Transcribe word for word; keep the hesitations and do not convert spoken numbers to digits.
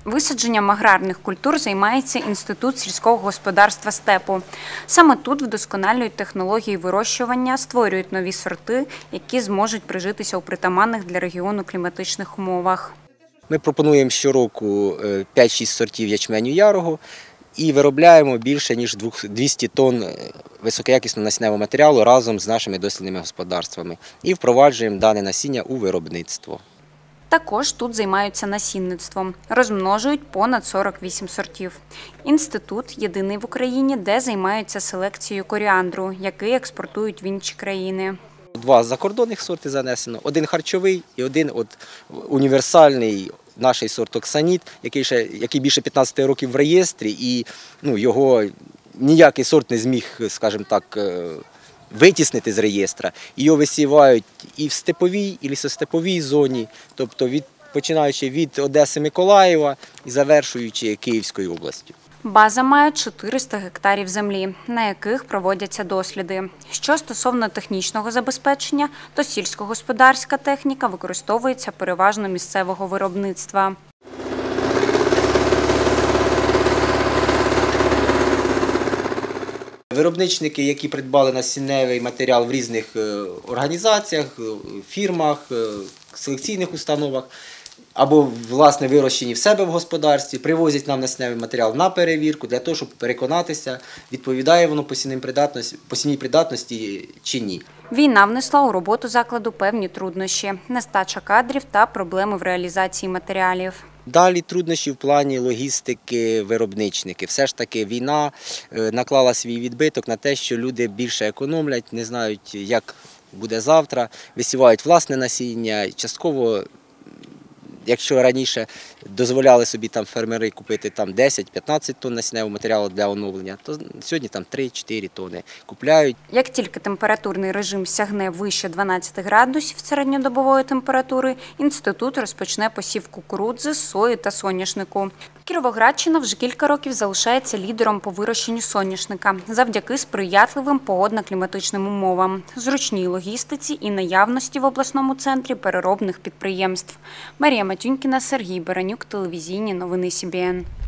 Висадженням аграрних культур займається Інститут сільського господарства степу. Саме тут вдосконалюють технології вирощування, створюють нові сорти, які зможуть прижитися у притаманних для регіону кліматичних умовах. Ми пропонуємо щороку п'ять-шість сортів ячменю ярого і виробляємо більше ніж двісті тонн високоякісного насінневого матеріалу разом з нашими дослідними господарствами і впроваджуємо дане насіння у виробництво. Також тут займаються насінництвом. Розмножують понад сорок вісім сортів. Інститут єдиний в Україні, де займаються селекцією коріандру, який експортують в інші країни. Два закордонних сорти занесено, один харчовий і один от універсальний наш сорт Оксаніт, який, ще, який більше п'ятнадцяти років в реєстрі, і ну, його ніякий сорт не зміг, скажімо так, витіснити з реєстра. Його висівають і в степовій, і лісостеповій зоні, тобто від, починаючи від Одеси, Миколаєва і завершуючи Київською областю. База має чотириста гектарів землі, на яких проводяться досліди. Що стосовно технічного забезпечення, то сільськогосподарська техніка використовується переважно місцевого виробництва. Виробничники, які придбали насінневий матеріал в різних організаціях, фірмах, селекційних установах, або, власне, вирощені в себе в господарстві, привозять нам насінневий матеріал на перевірку для того, щоб переконатися, відповідає воно посівній придатності чи ні. Війна внесла у роботу закладу певні труднощі – нестача кадрів та проблеми в реалізації матеріалів. Далі труднощі в плані логістики виробничники. Все ж таки війна наклала свій відбиток на те, що люди більше економлять, не знають, як буде завтра, висівають власне насіння, частково. Якщо раніше дозволяли собі там фермери купити там десять-п'ятнадцять тонн насінневого матеріалу для оновлення, то сьогодні там три-чотири тонни купляють. Як тільки температурний режим сягне вище дванадцяти градусів середньодобової температури, інститут розпочне посів кукурудзи, сої та соняшнику. Кіровоградщина вже кілька років залишається лідером по вирощенню соняшника завдяки сприятливим погодно-кліматичним умовам, зручній логістиці і наявності в обласному центрі переробних підприємств. Марія Матюнькіна, Сергій Баранюк, телевізійні новини Сі Бі Ен.